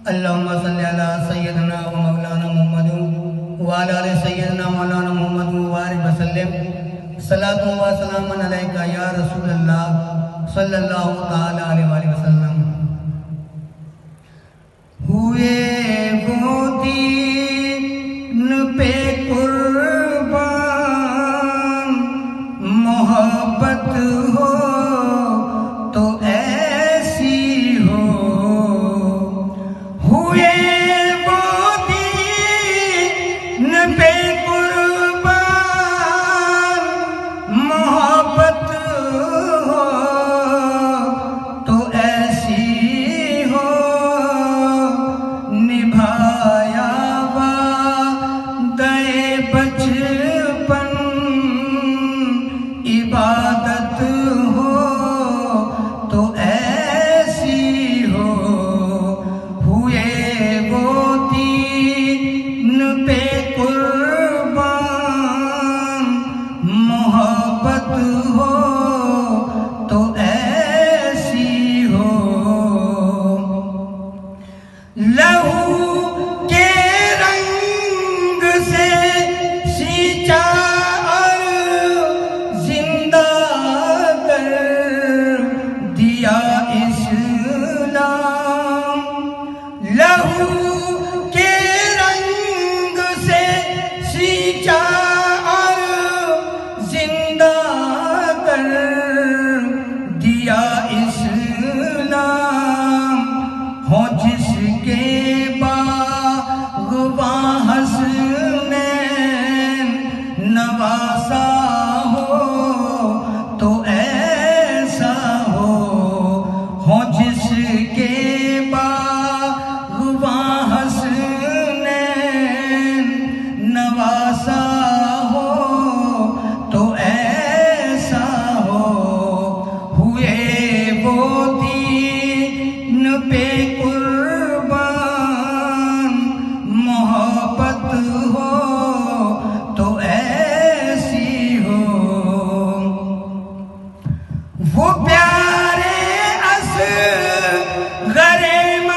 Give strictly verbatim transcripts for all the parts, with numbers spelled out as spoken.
अल्लाहुम्मा सल्ली अला सय्यदना व मौलाना मुहम्मद व अला आलि सय्यदना मौलाना मुहम्मद व बारिक वसल्लम। सलातु व सलामुन अलैका या रसूलल्लाह सल्लल्लाहु तआला अलैहि वसल्लम। हुए वो दीन पे कुर्बान, मोहब्बत हो तो ऐसी हो। हुए वो दीन पे कुर्बान, मोहब्बत हो तो ऐसी हो। निभाया वादे बचपन, इबादत हो तो ऐसी हो। हुए वो दीन पे कुर्बान, मोहब्बत हो तो ऐसी हो। लहू के रंग से सींचा और जिंदा कर दिया इस्लाम। लहू के रंग से सींचा और जिंदा कर दिया इस्लाम। हो जिसके बाग़बां हसनैन नवासा हो तो ऐसा हो। हो जिसके बाग़बां हसनैन नवासा हो तो ऐसा हो। हुए वो दीन पे कुर्बान, मोहब्बत हो तो ऐसी हो। वो प्यारे असग़रे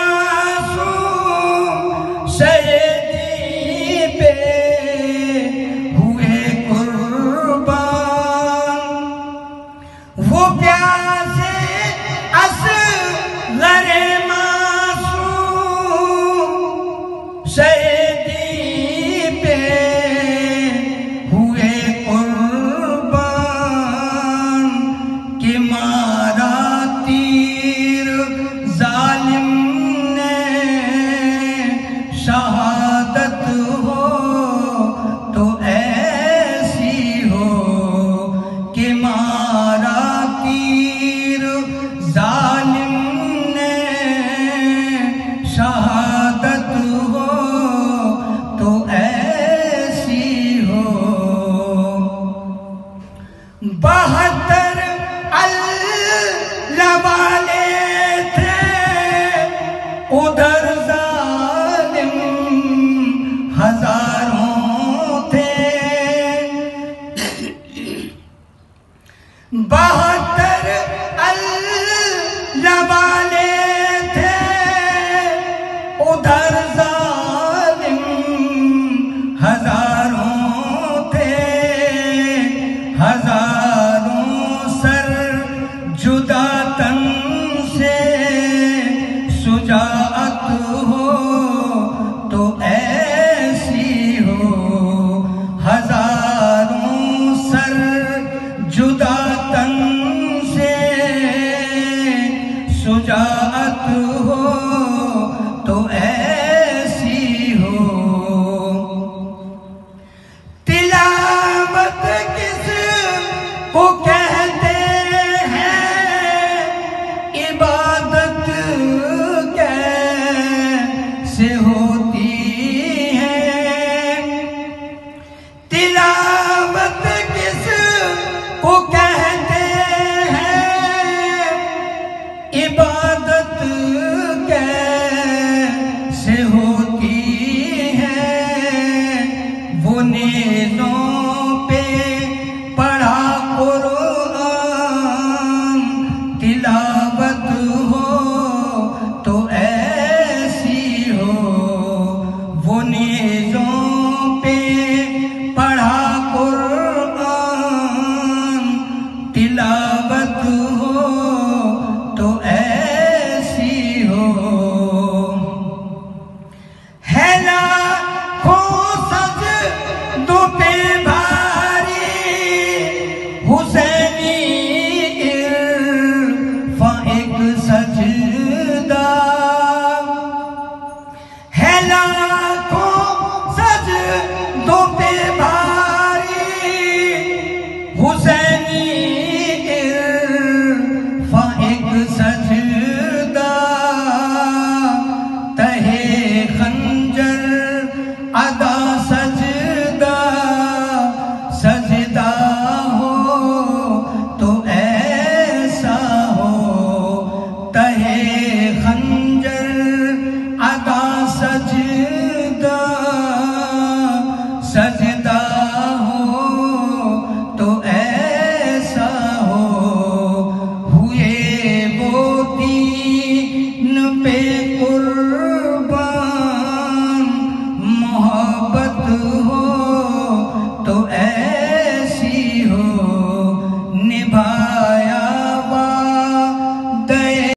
मासूम सैयदी पे हुए कुर्बान। वो प्यासे असग़रे मासूम सैयदी पे हुए कुर्बान। कि मारा तीर जालिम ने शहादत हो तो ऐसी हो। कि मारा तीर जालिम ने शहादत हो तो ऐसी हो। बहत्तर अल्लाह वाले थे उधर जालिम हजारों थे। बहत्तर अल्लाह वाले थे उधर जालिम हजारों थे। हजारों सर जुदा तन से सुजाअत हो तो ऐसी हो। हजारों सर जुदा तन से सुजाअत हो तो ऐसी हो। तिलावत किस को कहते हैं, इबादत कैसे होती है। तिलावत किस को कहते हैं, इबादत कैसे होती है। वो नेज़ों पे पढ़ा कुरान, तिलावत हो तो ऐसी तहे